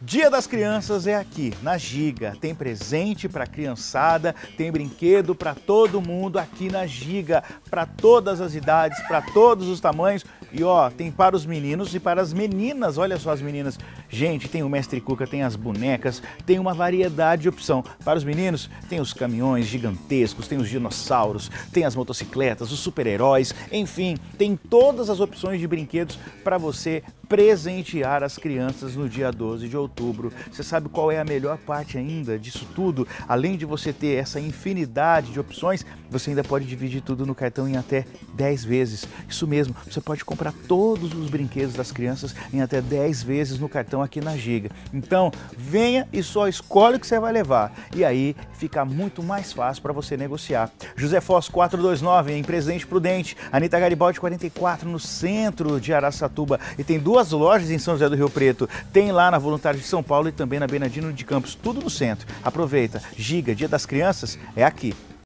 Dia das Crianças é aqui, na Giga. Tem presente para a criançada, tem brinquedo para todo mundo aqui na Giga, para todas as idades, para todos os tamanhos. E ó, tem para os meninos e para as meninas. Olha só as meninas. Gente, tem o Mestre Cuca, tem as bonecas, tem uma variedade de opção. Para os meninos, tem os caminhões gigantescos, tem os dinossauros, tem as motocicletas, os super-heróis, enfim, tem todas as opções de brinquedos para você presentear as crianças no dia 12 de outubro. Você sabe qual é a melhor parte ainda disso tudo? Além de você ter essa infinidade de opções, você ainda pode dividir tudo no cartão em até 10 vezes. Isso mesmo, você pode comprar todos os brinquedos das crianças em até 10 vezes no cartão aqui na Giga. Então, venha e só escolhe o que você vai levar. E aí fica muito mais fácil para você negociar. José Foz 429 em Presidente Prudente, Anita Garibaldi 44 no centro de Araçatuba e tem duas lojas em São José do Rio Preto. Tem lá na Voluntários de São Paulo e também na Bernardino de Campos, tudo no centro. Aproveita. Giga, Dia das Crianças é aqui.